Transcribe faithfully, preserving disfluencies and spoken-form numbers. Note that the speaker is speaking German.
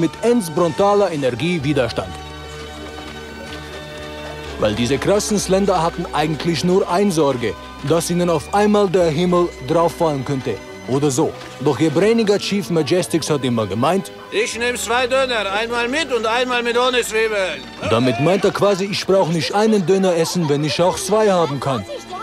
mit ends-brutaler Energie Widerstand. Weil diese krassen Slender hatten eigentlich nur eine Sorge, dass ihnen auf einmal der Himmel drauffallen könnte. Oder so. Doch ihr brainiger Chief Majestix hat immer gemeint, ich nehme zwei Döner, einmal mit und einmal mit ohne Zwiebeln. Damit meint er quasi, ich brauche nicht einen Döner essen, wenn ich auch zwei haben kann.